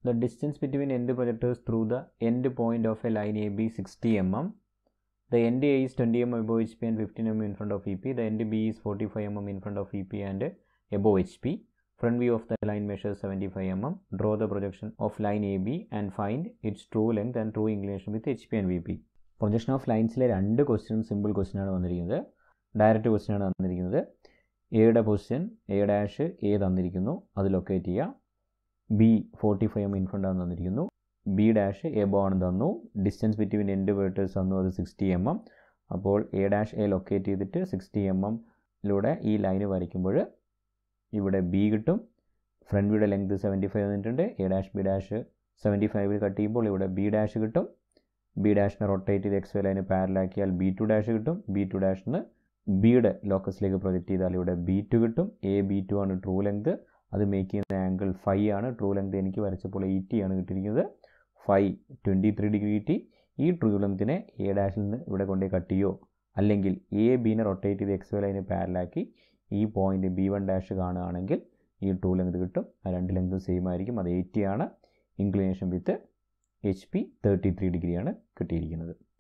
The distance between end projectors through the end point of a line AB 60 mm. The end A is 20 mm above HP and 15 mm in front of EP. The end B is 45 mm in front of EP and above HP. Front view of the line measures 75 mm. Draw the projection of line AB and find its true length and true inclination with HP and VP. Projection of lines le രണ്ട് question simple question ആണ് വന്നിരിക്കുന്നത്. Direct question ആണ് തന്നിരിക്കുന്നത്. എയുടെ position A dash A തന്നിരിക്കുന്നു, അത് locate ചെയ്യുക. B 45 mm in front ആണ് തന്നിരിക്കുന്നു. ബി ഡാഷ് എബോ ആണ് തന്നു. ഡിസ്റ്റൻസ് ബിറ്റ്വീൻ എൻഡ് വേർട്ടേഴ്സ് തന്നു, അത് 60 mm. അപ്പോൾ എ ഡാഷ് എ ലൊക്കേറ്റ് ചെയ്തിട്ട് 60 mm ഈ ലൈന് വരയ്ക്കുമ്പോൾ ഇവിടെ ബി കിട്ടും. ഫ്രണ്ട് വ്യൂയുടെ ലെങ്ത് 75 തന്നിട്ടുണ്ട്. A dash B dash 75 cut ചെയ്യുമ്പോൾ ഇവിടെ ബി ഡാഷ് കിട്ടും. ബി ഡാഷിനെ റൊട്ടേറ്റ് ചെയ്ത് എക്സ് വൈ ലൈന് പാരലാക്കിയാൽ B2 ഡാഷ് കിട്ടും. B2 ഡാഷിന് ബിയുടെ ലോക്കസിലേക്ക് പ്രൊജക്റ്റ് ചെയ്താൽ ഇവിടെ B2 കിട്ടും. B2 ആണ് ട്രൂ ലെങ്ത്. അത് മേക്ക് ചെയ്യുന്ന ആംഗിൾ 5 ആണ്. ട്രൂ ലെങ്ത് എനിക്ക് വരച്ചപ്പോൾ 80 ആണ് കിട്ടിയിരിക്കുന്നത്. 23 ഡിഗ്രി കിട്ടി. ഈ ട്രൂ ലെങ്ത്തിനെ എ ഡാഷിൽ നിന്ന് ഇവിടെ കൊണ്ടേ കട്ട് ചെയ്യോ, അല്ലെങ്കിൽ എ ബിനെ റൊട്ടേറ്റ് ചെയ്ത് എക്സ് വൈ ലൈന് പാരലാക്കി ഈ പോയിന്റ് B1 ഡാഷ് കാണുകയാണെങ്കിൽ ഈ ട്രൂ ലെങ്ത് കിട്ടും. ആ രണ്ട് ലെങ്തും സെയിം ആയിരിക്കും. അത് 80 ആണ്. ഇൻക്ലിനേഷൻ വിത്ത് HP 33 ഡിഗ്രിയാണ് കിട്ടിയിരിക്കുന്നത്.